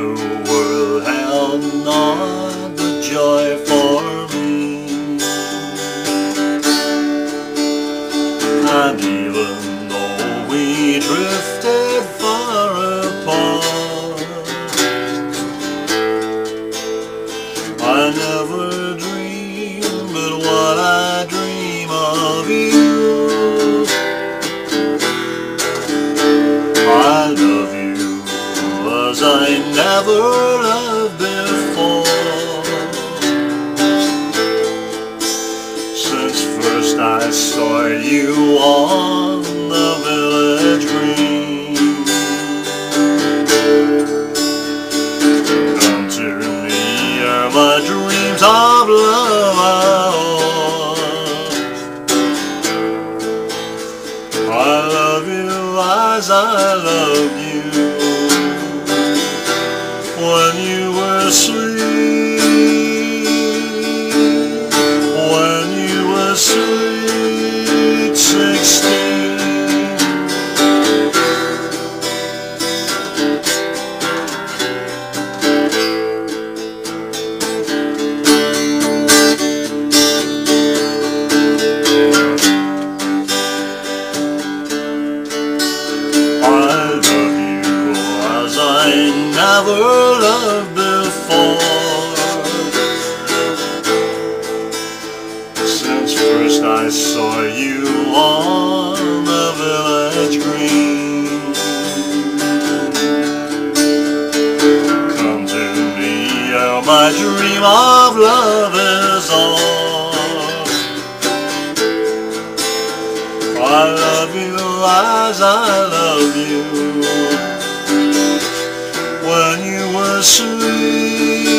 the world held not the joy for me. And even though we drifted far apart, I never dreamed but what I dream of you. I love you as I never loved before. Since first I saw you on the village green, come to me are my dreams of love. I love you as I loved you when you were sweet, when you were sweet 16. I love you as I never loved before. Since first I saw you on the village green, come to me, oh, my dream of love is all. I love you as I love you when you were sweet,